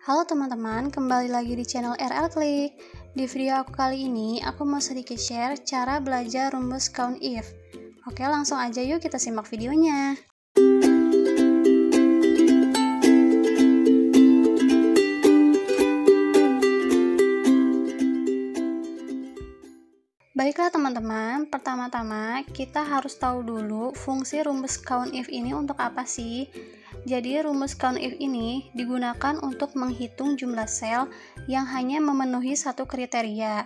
Halo teman-teman, kembali lagi di channel RL Klik. Di video aku kali ini, aku mau sedikit share cara belajar rumus count if. Oke, langsung aja yuk kita simak videonya. Baiklah teman-teman, pertama-tama kita harus tahu dulu fungsi rumus count if ini untuk apa sih. Jadi rumus count if ini digunakan untuk menghitung jumlah sel yang hanya memenuhi satu kriteria.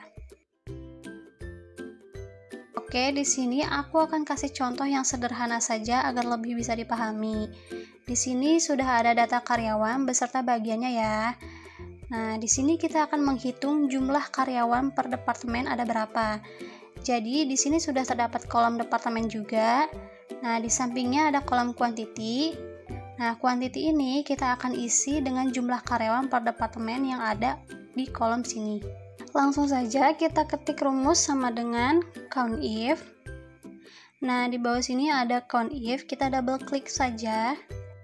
Oke, di sini aku akan kasih contoh yang sederhana saja agar lebih bisa dipahami. Di sini sudah ada data karyawan beserta bagiannya ya. Nah, di sini kita akan menghitung jumlah karyawan per departemen ada berapa. Jadi, di sini sudah terdapat kolom departemen juga. Nah, di sampingnya ada kolom quantity. Nah, quantity ini kita akan isi dengan jumlah karyawan per departemen yang ada di kolom sini. Langsung saja kita ketik rumus sama dengan count if. Nah, di bawah sini ada count if, kita double klik saja.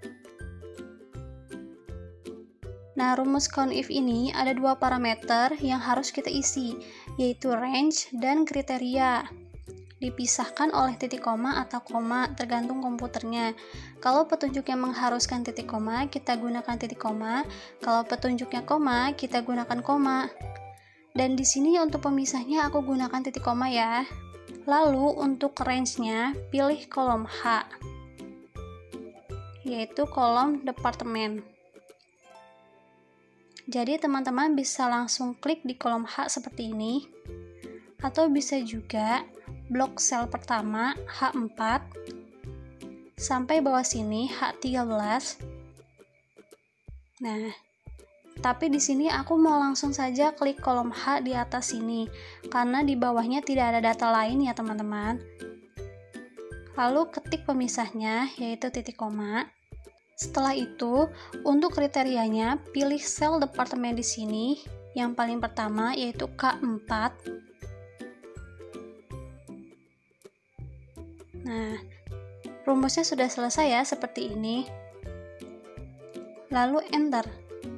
Nah, rumus count if ini ada dua parameter yang harus kita isi, yaitu range dan kriteria. Dipisahkan oleh titik koma atau koma, tergantung komputernya. Kalau petunjuknya mengharuskan titik koma, kita gunakan titik koma. Kalau petunjuknya koma, kita gunakan koma. Dan di sini untuk pemisahnya aku gunakan titik koma ya. Lalu untuk range-nya, pilih kolom H, yaitu kolom departemen. Jadi teman-teman bisa langsung klik di kolom H seperti ini, atau bisa juga blok sel pertama H4 sampai bawah sini H13. Nah, tapi di sini aku mau langsung saja klik kolom H di atas sini karena di bawahnya tidak ada data lain ya teman-teman. Lalu ketik pemisahnya yaitu titik koma. Setelah itu, untuk kriterianya, pilih sel departemen di sini, yang paling pertama yaitu K4. Nah, rumusnya sudah selesai ya, seperti ini. Lalu enter.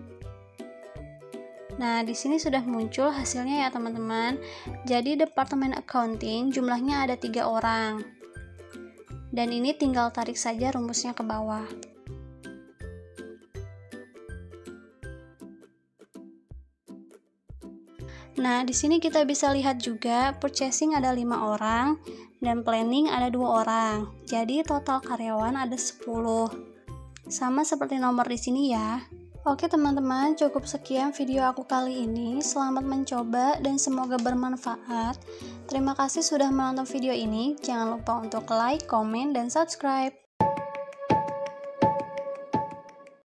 Nah, di sini sudah muncul hasilnya ya teman-teman. Jadi departemen accounting jumlahnya ada 3 orang. Dan ini tinggal tarik saja rumusnya ke bawah. Nah, di sini kita bisa lihat juga purchasing ada 5 orang dan planning ada 2 orang. Jadi total karyawan ada 10. Sama seperti nomor di sini ya. Oke teman-teman, cukup sekian video aku kali ini. Selamat mencoba dan semoga bermanfaat. Terima kasih sudah menonton video ini. Jangan lupa untuk like, komen, dan subscribe.